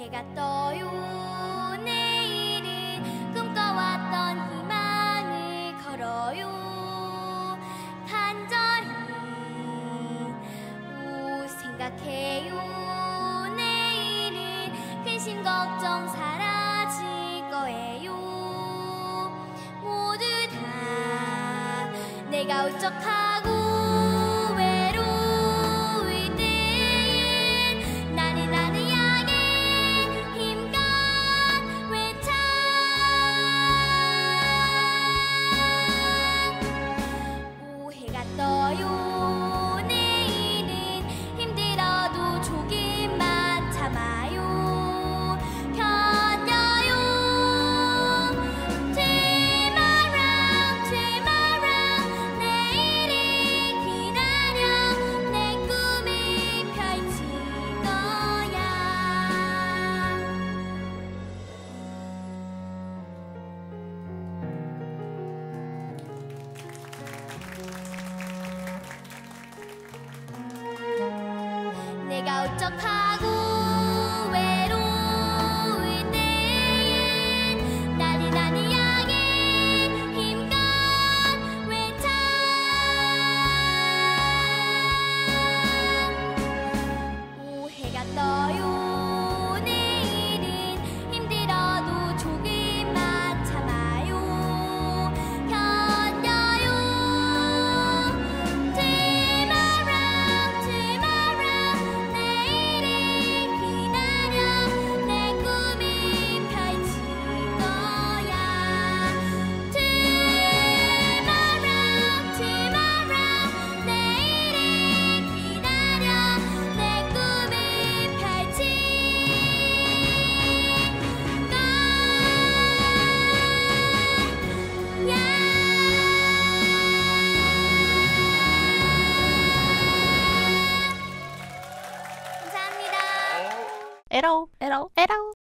해가 떠요. 내일은 꿈꿔왔던 희망을 걸어요. 간절히 생각해요. 내일은 근심 걱정 사라질 거예요. 모두 다 내가 울적하고 외로울 때엔 나는 약의 힘과 외쳐 오해가 떠요. 내일은 힘들어도 조금만 참아요. 견뎌요. Tomorrow, tomorrow. 내일을 기다려 내 꿈을 펼칠 거야. 내가 울적하고 외로울 때엔 나는 약의 힘과 외쳐 오해가 떠요. 내일은 힘들어도 조금만 참아요. 견뎌요. Tomorrow, tomorrow. 내일을 기다려 내 꿈을 펼칠 거야. Tomorrow, tomorrow. 내일을 기다려 내 꿈을 펼칠 거야. 감사합니다. 에러, 에러, 에러.